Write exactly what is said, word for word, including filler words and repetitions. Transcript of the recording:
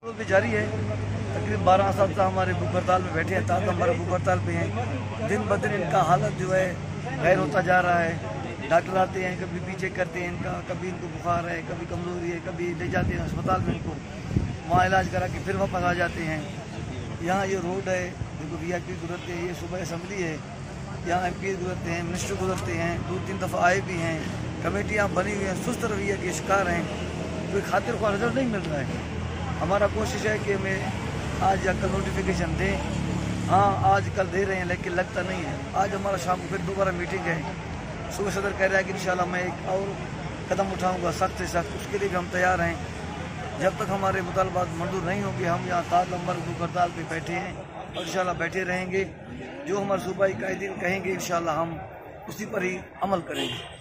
भी जारी है। तकरीबन बारह साल से हमारे भूख हड़ताल में बैठे हैं, ताकि हमारे भूख हड़ताल पे हैं। दिन ब दिन इनका हालत जो है गैर होता जा रहा है। डॉक्टर आते हैं, कभी बी चेक करते हैं इनका, कभी इनको बुखार है, कभी कमजोरी है, कभी ले जाते हैं अस्पताल में इनको, वहाँ इलाज करा के फिर वापस आ जाते हैं। यहाँ ये रोड है, देखो वी आई पी गुजरते हैं, ये सुबह असम्बली है, यहाँ एम पी गुजरते हैं, मिनिस्टर गुजरते हैं, दो तीन दफ़ा आए भी हैं। कमेटियाँ बनी हुई हैं, सुस्त रवैया के शिकार हैं, कोई खातिर को रिजल्ट नहीं मिल रहा है। हमारा कोशिश है कि हमें आज या कल नोटिफिकेशन दें। हाँ, आज कल दे रहे हैं, लेकिन लगता नहीं है। आज हमारा शाम को फिर दोबारा मीटिंग है। सुबह सदर कह रहा है कि इंशाल्लाह मैं एक और कदम उठाऊंगा सख्त से सख्त, उसके लिए भी हम तैयार हैं। जब तक हमारे मुतालबात मंजूर नहीं होंगे, हम यहाँ ताल नंबर भूख हड़ताल पर बैठे हैं और इंशाल्लाह बैठे रहेंगे। जो हमारे सूबाई कायदीन कहेंगे इंशाल्लाह हम उसी पर ही अमल करेंगे।